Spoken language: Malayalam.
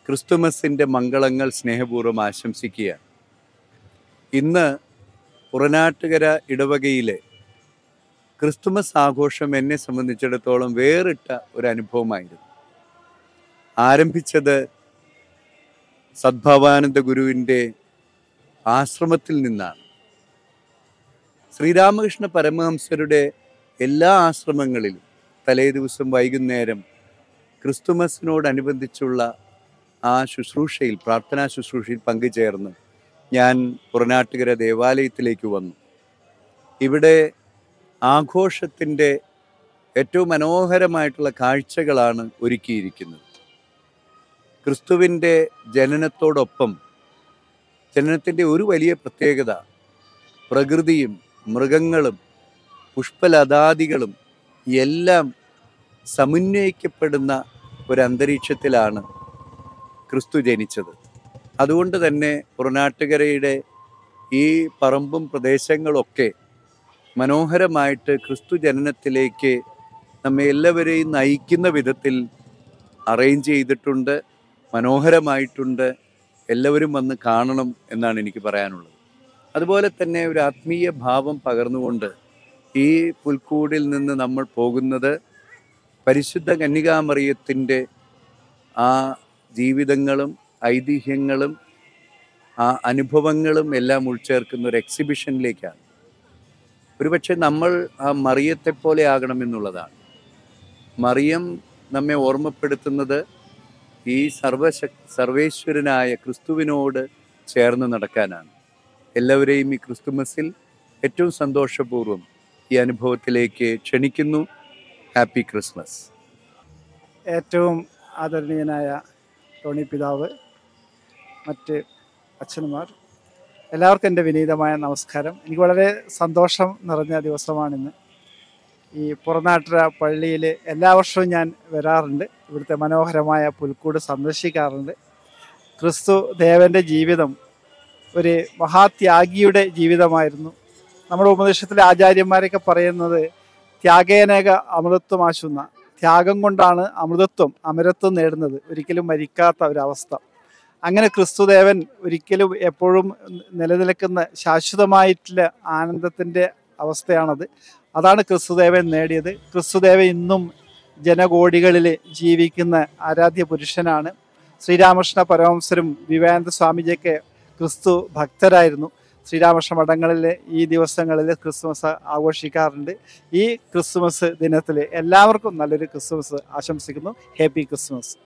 ക്രിസ്തുമസിൻ്റെ മംഗളങ്ങൾ സ്നേഹപൂർവ്വം ആശംസിക്കുകയാണ്. ഇന്ന് പുറനാട്ടുകര ഇടവകയിലെ ക്രിസ്തുമസ് ആഘോഷം എന്നെ സംബന്ധിച്ചിടത്തോളം വേറിട്ട ഒരു അനുഭവമായിരുന്നു. ആരംഭിച്ചത് സദ്ഭാവാനന്ദ ഗുരുവിൻ്റെ ആശ്രമത്തിൽ നിന്നാണ്. ശ്രീരാമകൃഷ്ണ പരമഹംസരുടെ എല്ലാ ആശ്രമങ്ങളിലും തലേ ദിവസം വൈകുന്നേരം ക്രിസ്തുമസിനോടനുബന്ധിച്ചുള്ള ആ ശുശ്രൂഷയിൽ, പ്രാർത്ഥനാ ശുശ്രൂഷയിൽ പങ്കുചേർന്ന് ഞാൻ പുറനാട്ടുകര ദേവാലയത്തിലേക്ക് വന്നു. ഇവിടെ ആഘോഷത്തിൻ്റെ ഏറ്റവും മനോഹരമായിട്ടുള്ള കാഴ്ചകളാണ് ഒരുക്കിയിരിക്കുന്നത്. ക്രിസ്തുവിൻ്റെ ജനനത്തോടൊപ്പം ജനനത്തിൻ്റെ ഒരു വലിയ പ്രത്യേകത പ്രകൃതിയും മൃഗങ്ങളും പുഷ്പലതാദികളും എല്ലാം സമന്വയിക്കപ്പെടുന്ന ഒരന്തരീക്ഷത്തിലാണ് ക്രിസ്തു ജനിച്ചത്. അതുകൊണ്ട് തന്നെ പുറനാട്ടുകരയുടെ ഈ പറമ്പും പ്രദേശങ്ങളൊക്കെ മനോഹരമായിട്ട് ക്രിസ്തു ജനനത്തിലേക്ക് നമ്മെ എല്ലാവരെയും നയിക്കുന്ന വിധത്തിൽ അറേഞ്ച് ചെയ്തിട്ടുണ്ട്, മനോഹരമായിട്ടുണ്ട്. എല്ലാവരും വന്ന് കാണണം എന്നാണ് എനിക്ക് പറയാനുള്ളത്. അതുപോലെ തന്നെ ഒരു ആത്മീയ ഭാവം പകർന്നുകൊണ്ട് ഈ പുൽക്കൂടിൽ നിന്ന് നമ്മൾ പോകുന്നത് പരിശുദ്ധ കന്യകാമറിയത്തിൻ്റെ ആ ജീവിതങ്ങളും ഐതിഹ്യങ്ങളും ആ അനുഭവങ്ങളും എല്ലാം ഉൾച്ചേർക്കുന്ന ഒരു എക്സിബിഷനിലേക്കാണ്. ഒരുപക്ഷെ നമ്മൾ ആ മറിയത്തെ പോലെ ആകണമെന്നുള്ളതാണ്. മറിയം നമ്മെ ഓർമ്മപ്പെടുത്തുന്നത് ഈ സർവേശ്വരനായ ക്രിസ്തുവിനോട് ചേർന്ന് നടക്കാനാണ്. എല്ലാവരെയും ഈ ക്രിസ്തുമസിൽ ഏറ്റവും സന്തോഷപൂർവ്വം ഈ അനുഭവത്തിലേക്ക് ക്ഷണിക്കുന്നു. Happy Christmas. ഏറ്റവും ആദരണീയനായ ടോണി പിതാവ്, മറ്റ് അച്ഛന്മാർ, എല്ലാവർക്കും എൻ്റെ വിനീതമായ നമസ്കാരം. എനിക്ക് വളരെ സന്തോഷം നിറഞ്ഞ ദിവസമാണിന്ന്. ഈ പുറനാട്ടുകര പള്ളിയിൽ എല്ലാ വർഷവും ഞാൻ വരാറുണ്ട്. ഇവിടുത്തെ മനോഹരമായ പുൽക്കൂട് സന്ദർശിക്കാറുണ്ട്. ക്രിസ്തു ദേവൻ്റെ ജീവിതം ഒരു മഹാത്യാഗിയുടെ ജീവിതമായിരുന്നു. നമ്മുടെ ഉപദേശത്തിലെ ആചാര്യന്മാരൊക്കെ പറയുന്നത് ത്യാഗേനേക അമൃതത്വമാശുന്ന, ത്യാഗം കൊണ്ടാണ് അമൃതത്വം, അമരത്വം നേടുന്നത്, ഒരിക്കലും മരിക്കാത്ത ഒരവസ്ഥ. അങ്ങനെ ക്രിസ്തുദേവൻ ഒരിക്കലും എപ്പോഴും നിലനിൽക്കുന്ന ശാശ്വതമായിട്ടുള്ള ആനന്ദത്തിൻ്റെ അവസ്ഥയാണത്. അതാണ് ക്രിസ്തുദേവൻ നേടിയത്. ക്രിസ്തുദേവൻ ഇന്നും ജനകോടികളിൽ ജീവിക്കുന്ന ആരാധ്യ പുരുഷനാണ്. ശ്രീരാമകൃഷ്ണ പരമഹംസരും വിവേകാനന്ദ സ്വാമിജിയൊക്കെ ക്രിസ്തു ഭക്തരായിരുന്നു. ശ്രീരാമകൃഷ്ണ മഠങ്ങളിൽ ഈ ദിവസങ്ങളിൽ ക്രിസ്മസ് ആഘോഷിക്കാറുണ്ട്. ഈ ക്രിസ്മസ് ദിനത്തിൽ എല്ലാവർക്കും നല്ലൊരു ക്രിസ്മസ് ആശംസിക്കുന്നു. Happy Christmas.